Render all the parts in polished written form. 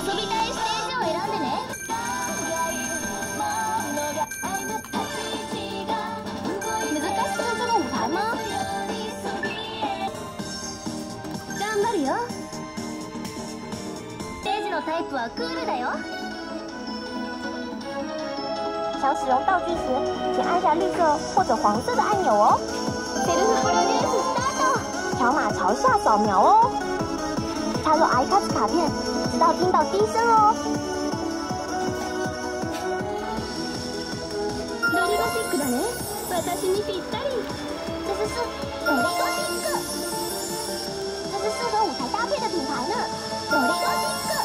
遊びたいステージを選んでね。難しさ这个舞台吗？頑張るよ。ステージのタイプはクールだよ。 想使用道具时，请按下绿色或者黄色的按钮哦。 セルフプロデューススタート。 条码朝下扫描哦。插入 iCut 卡片，直到听到低声哦。 ロリゴシックだね。私にぴったり。 这是ロリゴシック，这是适合舞台搭配的品牌呢。ロリゴシック。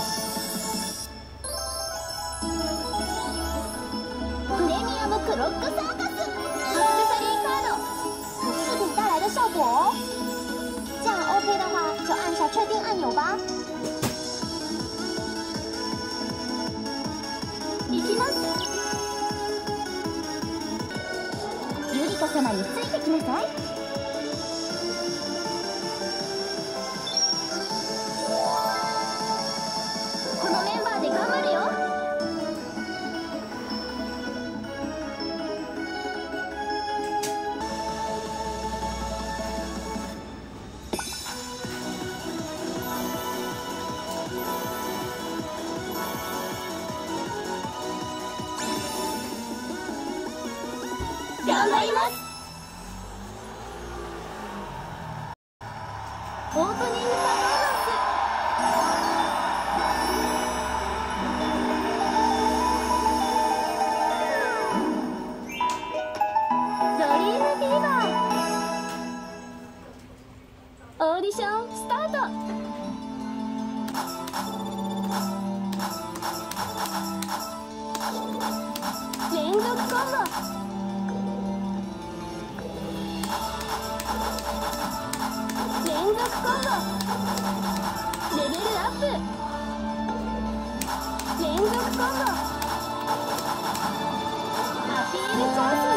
プレミアムクロックサーカス， アクセサリーカード。 有饰品带来的效果哦。这样 OK 的话，就按下确定按钮吧。 行きます。ゆりか様についてきなさい。このメンバーで頑張るよ。頑張ります。オープニングパフォーマンス。ドリームフィーバー。オーディションスタート。連続コンボ。連続コンボ。レベルアップ。連続コンボ。アピールチャンス。